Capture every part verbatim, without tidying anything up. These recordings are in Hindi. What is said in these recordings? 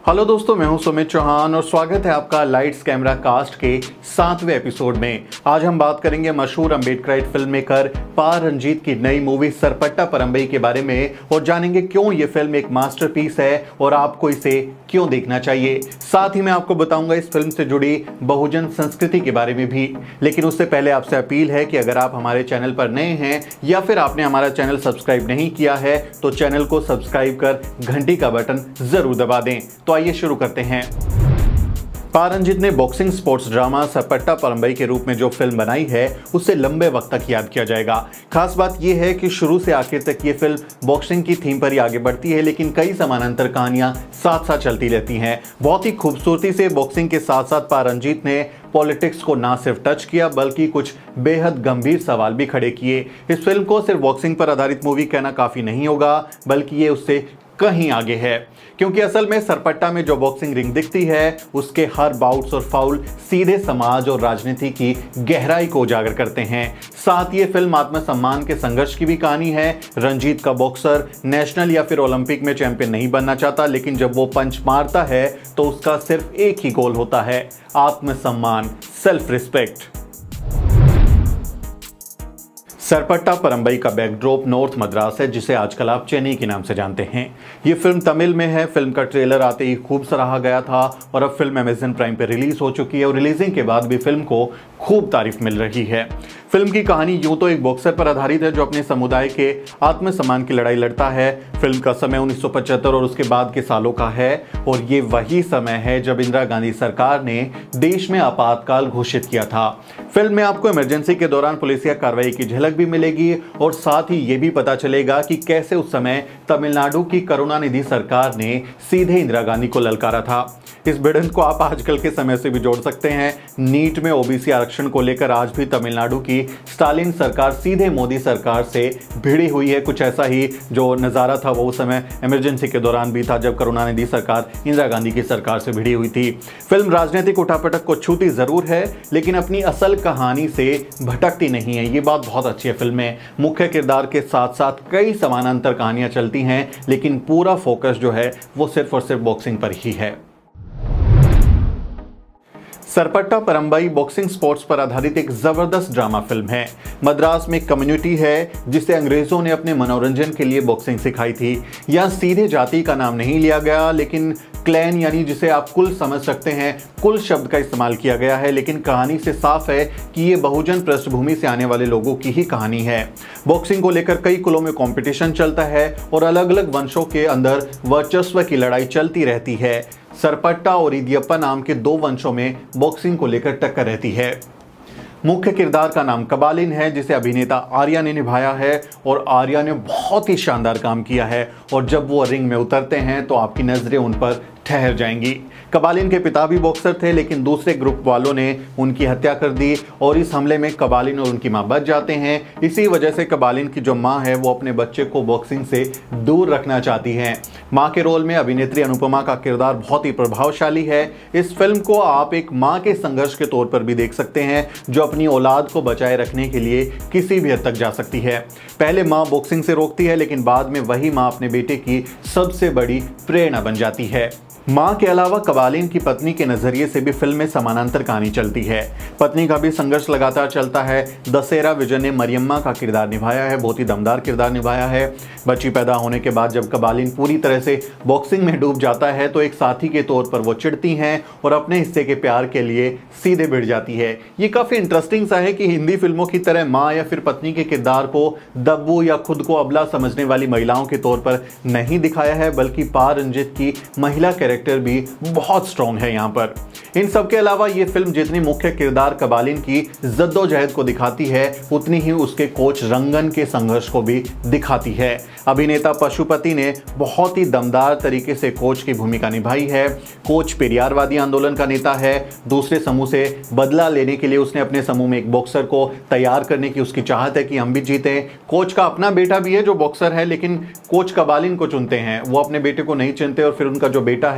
हेलो दोस्तों, मैं हूं सुमित चौहान और स्वागत है आपका लाइट्स कैमरा कास्ट के सातवें एपिसोड में। आज हम बात करेंगे मशहूर अम्बेडकराइट फिल्म मेकर पा रंजीत की नई मूवी सरपट्टा परम्बई के बारे में और जानेंगे क्यों ये फिल्म एक मास्टरपीस है और आपको इसे क्यों देखना चाहिए। साथ ही मैं आपको बताऊंगा इस फिल्म से जुड़ी बहुजन संस्कृति के बारे में भी। लेकिन उससे पहले आपसे अपील है कि अगर आप हमारे चैनल पर नए हैं या फिर आपने हमारा चैनल सब्सक्राइब नहीं किया है तो चैनल को सब्सक्राइब कर घंटी का बटन जरूर दबा दें। तो आइए शुरू करते हैं। पा रंजीत ने boxing sports drama Sarpatta Parambarai के रूप में जो फिल्म बनाई है उसे लंबे वक्त तक याद किया जाएगा। खास बात यह है कि शुरू से आखिर तक ये फिल्म बॉक्सिंग की थीम पर ही आगे बढ़ती है, लेकिन कई समानांतर कहानियां साथ साथ चलती रहती हैं। बहुत ही खूबसूरती से बॉक्सिंग के साथ साथ पा रंजीत ने पॉलिटिक्स को ना सिर्फ टच किया बल्कि कुछ बेहद गंभीर सवाल भी खड़े किए। इस फिल्म को सिर्फ बॉक्सिंग पर आधारित मूवी कहना काफी नहीं होगा, बल्कि ये उससे कहीं आगे है, क्योंकि असल में सरपट्टा में जो बॉक्सिंग रिंग दिखती है उसके हर बाउट्स और फाउल सीधे समाज और राजनीति की गहराई को उजागर करते हैं। साथ ये फिल्म आत्मसम्मान के संघर्ष की भी कहानी है। रंजीत का बॉक्सर नेशनल या फिर ओलंपिक में चैंपियन नहीं बनना चाहता, लेकिन जब वो पंच मारता है तो उसका सिर्फ एक ही गोल होता है, आत्मसम्मान, सेल्फ रिस्पेक्ट। सरपट्टा परम्बई का बैकड्रॉप नॉर्थ मद्रास है, जिसे आजकल आप चेन्नई के नाम से जानते हैं। ये फिल्म तमिल में है। फिल्म का ट्रेलर आते ही खूब सराहा गया था और अब फिल्म अमेजन प्राइम पर रिलीज हो चुकी है और रिलीजिंग के बाद भी फिल्म को खूब तारीफ मिल रही है। फिल्म की कहानी यूं तो एक बॉक्सर पर आधारित है जो अपने समुदाय के आत्मसम्मान की लड़ाई लड़ता है। फिल्म का समय उन्नीस सौ पचहत्तर और उसके बाद के सालों का है और ये वही समय है जब इंदिरा गांधी सरकार ने देश में आपातकाल घोषित किया था। फिल्म में आपको इमरजेंसी के दौरान पुलिसिया कार्रवाई की झलक भी मिलेगी और साथ ही ये भी पता चलेगा कि कैसे उस समय तमिलनाडु की करुणानिधि सरकार ने सीधे इंदिरा गांधी को ललकारा था। इस भिड़ंत को आप आजकल के समय से भी जोड़ सकते हैं। नीट में ओबीसी आरक्षण को लेकर आज भी तमिलनाडु की स्टालिन सरकार सीधे मोदी सरकार से भिड़ी हुई है। कुछ ऐसा ही जो नज़ारा था वो उस समय इमरजेंसी के दौरान भी था, जब करुणानिधि सरकार इंदिरा गांधी की सरकार से भिड़ी हुई थी। फिल्म राजनीतिक उठापटक को छूती जरूर है, लेकिन अपनी असल कहानी से भटकती नहीं है। ये बात बहुत अच्छी है। फिल्म में मुख्य किरदार के साथ साथ कई समानांतर कहानियां चलती हैं, लेकिन पूरा फोकस जो है वो सिर्फ और सिर्फ बॉक्सिंग पर ही है। सरपट्टा परम्बई बॉक्सिंग स्पोर्ट्स पर आधारित एक जबरदस्त ड्रामा फिल्म है। मद्रास में एक कम्युनिटी है जिसे अंग्रेजों ने अपने मनोरंजन के लिए बॉक्सिंग सिखाई थी। यहाँ सीधे जाति का नाम नहीं लिया गया, लेकिन क्लैन यानी जिसे आप कुल समझ सकते हैं, कुल शब्द का इस्तेमाल किया गया है। लेकिन कहानी से साफ है कि ये बहुजन पृष्ठभूमि से आने वाले लोगों की ही कहानी है। बॉक्सिंग को लेकर कई कुलों में कंपटीशन चलता है और अलग अलग वंशों के अंदर वर्चस्व की लड़ाई चलती रहती है। सरपट्टा और इदियप्पा नाम के दो वंशों में बॉक्सिंग को लेकर टक्कर रहती है। मुख्य किरदार का नाम कबालिन है, जिसे अभिनेता आर्या ने निभाया है और आर्या ने बहुत ही शानदार काम किया है और जब वो रिंग में उतरते हैं तो आपकी नजरें उन पर ठहर जाएंगी। कबालिन के पिता भी बॉक्सर थे, लेकिन दूसरे ग्रुप वालों ने उनकी हत्या कर दी और इस हमले में कबालिन और उनकी मां बच जाते हैं। इसी वजह से कबालिन की जो मां है वो अपने बच्चे को बॉक्सिंग से दूर रखना चाहती हैं। मां के रोल में अभिनेत्री अनुपमा का किरदार बहुत ही प्रभावशाली है। इस फिल्म को आप एक मां के संघर्ष के तौर पर भी देख सकते हैं, जो अपनी औलाद को बचाए रखने के लिए किसी भी हद तक जा सकती है। पहले मां बॉक्सिंग से रोकती है, लेकिन बाद में वही मां अपने बेटे की सबसे बड़ी प्रेरणा बन जाती है। मां के अलावा कबालिन की पत्नी के नजरिए से भी फिल्म में समानांतर कहानी चलती है। पत्नी का भी संघर्ष लगातार चलता है। दशहरा विजय ने मरियम्मा का किरदार निभाया है, बहुत ही दमदार किरदार निभाया है। बच्ची पैदा होने के बाद जब कबालिन पूरी तरह से बॉक्सिंग में डूब जाता है तो एक साथी के तौर पर वो चिढ़ती हैं और अपने हिस्से के प्यार के लिए सीधे भिड़ जाती है। ये काफ़ी इंटरेस्टिंग सा है कि हिंदी फिल्मों की तरह माँ या फिर पत्नी के किरदार को दब्बू या खुद को अबला समझने वाली महिलाओं के तौर पर नहीं दिखाया है, बल्कि पा रंजीत की महिला कैरेक्टर भी बहुत स्ट्रॉन्ग है यहाँ पर। इन सब के अलावा ये फिल्म जितनी मुख्य किरदार कबालिन की जद्दोजहद को दिखाती है, उतनी ही उसके कोच रंगन के संघर्ष को भी दिखाती है। अभिनेता पशुपति ने बहुत ही दमदार तरीके से कोच की भूमिका निभाई है। कोच पेरियारवादी आंदोलन का नेता है। दूसरे समूह से बदला लेने के लिए उसने अपने समूह में एक बॉक्सर को तैयार करने की उसकी चाहत है कि हम भी जीतें। कोच का अपना बेटा भी है जो बॉक्सर है, लेकिन कोच कबालिन को चुनते हैं, वो अपने बेटे को नहीं चुनते और फिर उनका जो बेटा है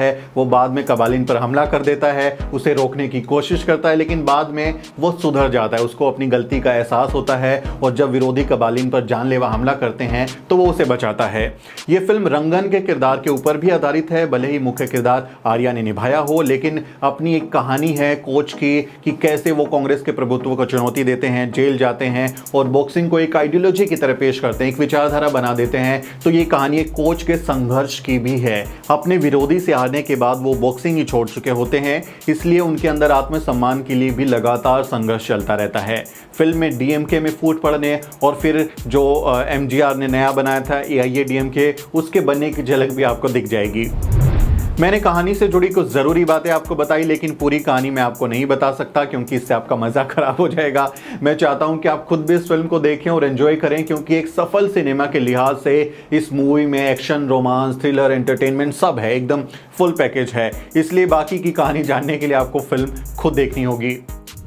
है वो बाद में कबालिन पर हमला कर देता है, उसे रोकने की कोशिश करता है, लेकिन बाद में वो सुधर जाता है, उसको अपनी गलती का एहसास होता है और जब विरोधी कबालिन पर जानलेवा हमला करते हैं तो वो उसे बचाता है। ये फिल्म रंगन के किरदार के ऊपर भी आधारित है। भले ही मुख्य किरदार आर्या ने निभाया हो, लेकिन अपनी एक कहानी है कोच की कि कैसे वो कांग्रेस के प्रभुत्व को चुनौती देते हैं, जेल जाते हैं और बॉक्सिंग को एक आइडियोलॉजी की तरह पेश करते हैं, एक विचारधारा बना देते हैं। तो ये कहानी एक कोच के संघर्ष की भी है। अपने विरोधी से हारने के बाद वो बॉक्सिंग ही छोड़ चुके होते हैं, इसलिए उनके अंदर आत्मसम्मान के लिए भी लगातार संघर्ष चलता रहता है। फिल्म में डीएमके में फूट पड़ने और फिर जो एमजीआर ने नया बनाया था एआईएडीएमके, उसके बनने की झलक भी आपको दिख जाएगी। मैंने कहानी से जुड़ी कुछ ज़रूरी बातें आपको बताई, लेकिन पूरी कहानी मैं आपको नहीं बता सकता क्योंकि इससे आपका मज़ा खराब हो जाएगा। मैं चाहता हूं कि आप खुद भी इस फिल्म को देखें और एंजॉय करें, क्योंकि एक सफल सिनेमा के लिहाज से इस मूवी में एक्शन, रोमांस, थ्रिलर, एंटरटेनमेंट सब है, एकदम फुल पैकेज है। इसलिए बाकी की कहानी जानने के लिए आपको फिल्म खुद देखनी होगी।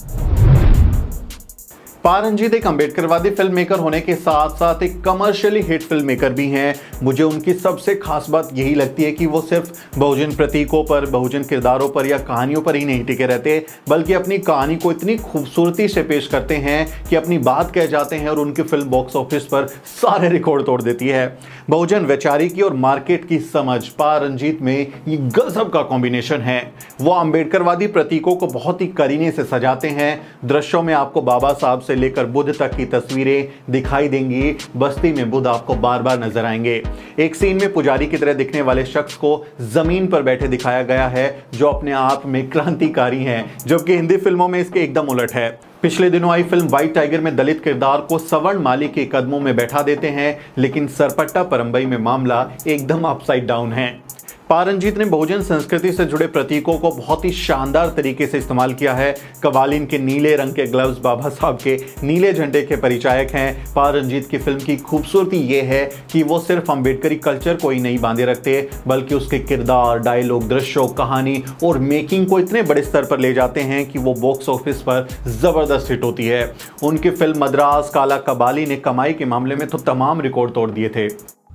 पा रंजीत एक अम्बेडकरवादी फिल्म मेकर होने के साथ साथ एक कमर्शियली हिट फिल्म मेकर भी हैं। मुझे उनकी सबसे खास बात यही लगती है कि वो सिर्फ बहुजन प्रतीकों पर, बहुजन किरदारों पर या कहानियों पर ही नहीं टिके रहते, बल्कि अपनी कहानी को इतनी खूबसूरती से पेश करते हैं कि अपनी बात कह जाते हैं और उनकी फिल्म बॉक्स ऑफिस पर सारे रिकॉर्ड तोड़ देती है। बहुजन वैचारिकी और मार्केट की समझ पा रंजीत में ये गजब का कॉम्बिनेशन है। वो अम्बेडकरवादी प्रतीकों को बहुत ही करीने से सजाते हैं। दृश्यों में आपको बाबा साहब से लेकर बुद्ध तक की तस्वीरें दिखाई देंगी। बस्ती में बुद्ध आपको बार बार नजर आएंगे। एक सीन में पुजारी की तरह दिखने वाले शख्स को जमीन पर बैठे दिखाया गया है, जो अपने आप में क्रांतिकारी हैं, जबकि हिंदी फिल्मों में इसके एकदम उलट है। पिछले दिनों आई फिल्म व्हाइट टाइगर में दलित किरदार को सवर्ण माली के कदमों में बैठा देते हैं, लेकिन सरपट्टा परंबई में मामला एकदम अपसाइड डाउन है। पा रंजीत ने बहुजन संस्कृति से जुड़े प्रतीकों को बहुत ही शानदार तरीके से इस्तेमाल किया है। कवालीन के नीले रंग के ग्लव्स बाबा साहब के नीले झंडे के परिचायक हैं। पा रंजीत की फिल्म की खूबसूरती ये है कि वो सिर्फ अम्बेडकरी कल्चर को ही नहीं बांधे रखते, बल्कि उसके किरदार, डायलॉग, दृश्यों, कहानी और मेकिंग को इतने बड़े स्तर पर ले जाते हैं कि वो बॉक्स ऑफिस पर जबरदस्त हिट होती है। उनकी फिल्म मद्रास काला कबाली ने कमाई के मामले में तो तमाम रिकॉर्ड तोड़ दिए थे।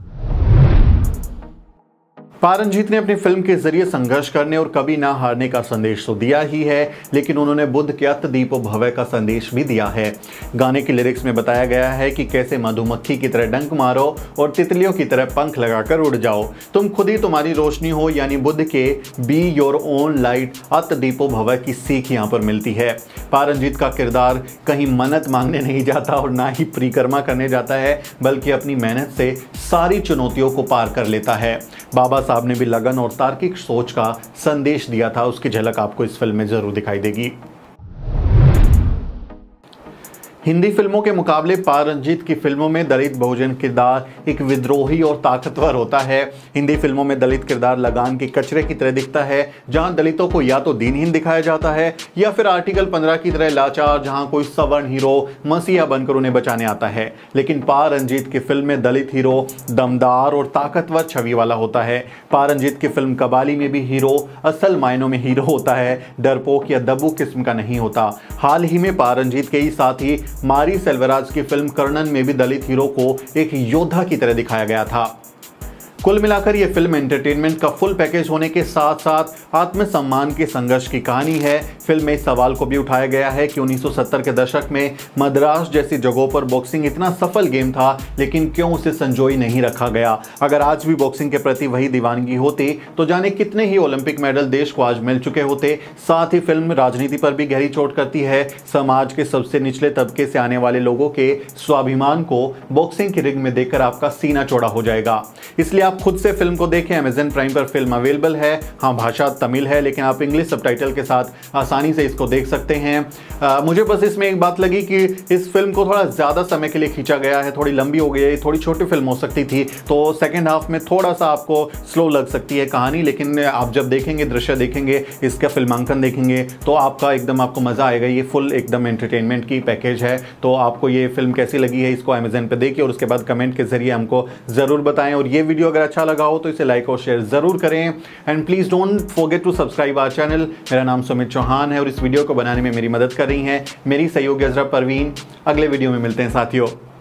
पा रंजीत ने अपनी फिल्म के जरिए संघर्ष करने और कभी ना हारने का संदेश तो दिया ही है, लेकिन उन्होंने बुद्ध के अत दीपो भवय का संदेश भी दिया है। गाने की लिरिक्स में बताया गया है कि कैसे मधुमक्खी की तरह डंक मारो और तितलियों की तरह पंख लगाकर उड़ जाओ, तुम खुद ही तुम्हारी रोशनी हो, यानी बुद्ध के बी योर ओन लाइट अत दीपो भवय की सीख यहाँ पर मिलती है। पा रंजीत का किरदार कहीं मन्नत मांगने नहीं जाता और ना ही परिक्रमा करने जाता है, बल्कि अपनी मेहनत से सारी चुनौतियों को पार कर लेता है। बाबा साहब ने भी लगन और तार्किक सोच का संदेश दिया था, उसकी झलक आपको इस फिल्म में जरूर दिखाई देगी। हिंदी फिल्मों के मुकाबले पा रंजीत की फिल्मों में दलित बहुजन किरदार एक विद्रोही और ताकतवर होता है। हिंदी फिल्मों में दलित किरदार लगान के कचरे की तरह दिखता है, जहां दलितों को या तो दीनहीन दिखाया जाता है या फिर आर्टिकल पंद्रह की तरह लाचार, जहां कोई सवर्ण हीरो मसीहा बनकर उन्हें बचाने आता है। लेकिन पा रंजीत की फिल्म में दलित हीरो दमदार और ताकतवर छवि वाला होता है। पा रंजीत की फिल्म कबाली में भी हीरो असल मायनों में हीरो होता है, डरपोक या दब्बू किस्म का नहीं होता। हाल ही में पा रंजीत के ही साथी मारी सेल्वराज की फिल्म कर्णन में भी दलित हीरो को एक योद्धा की तरह दिखाया गया था। कुल मिलाकर यह फिल्म एंटरटेनमेंट का फुल पैकेज होने के साथ साथ आत्मसम्मान के संघर्ष की कहानी है। फिल्म में इस सवाल को भी उठाया गया है कि उन्नीस सौ सत्तर के दशक में मद्रास जैसी जगहों पर बॉक्सिंग इतना सफल गेम था, लेकिन क्यों उसे संजोई नहीं रखा गया। अगर आज भी बॉक्सिंग के प्रति वही दीवानगी होती तो जाने कितने ही ओलंपिक मेडल देश को आज मिल चुके होते। साथ ही फिल्म राजनीति पर भी गहरी चोट करती है। समाज के सबसे निचले तबके से आने वाले लोगों के स्वाभिमान को बॉक्सिंग की रिंग में देखकर आपका सीना चौड़ा हो जाएगा। इसलिए आप खुद से फिल्म को देखें। अमेज़न प्राइम पर फिल्म अवेलेबल है। हाँ, भाषा तमिल है, लेकिन आप इंग्लिश सबटाइटल के साथ आसानी से इसको देख सकते हैं। आ, मुझे बस इसमें एक बात लगी कि इस फिल्म को थोड़ा ज़्यादा समय के लिए खींचा गया है, थोड़ी लंबी हो गई है, थोड़ी छोटी फिल्म हो सकती थी, तो सेकेंड हाफ में थोड़ा सा आपको स्लो लग सकती है कहानी। लेकिन आप जब देखेंगे, दृश्य देखेंगे, इसका फिल्मांकन देखेंगे, तो आपका एकदम आपको मज़ा आएगा। ये फुल एकदम एंटरटेनमेंट की पैकेज है। तो आपको ये फिल्म कैसी लगी है, इसको अमेज़न पे देखिए और उसके बाद कमेंट के जरिए हमको ज़रूर बताएं। और ये वीडियो अगर अच्छा लगा हो तो इसे लाइक और शेयर जरूर करें। And please don't forget to subscribe our channel. मेरा नाम सुमित चौहान है और इस वीडियो को बनाने में मेरी मदद कर रही हैं मेरी सहयोगी अजरा परवीन। अगले वीडियो में मिलते हैं साथियों।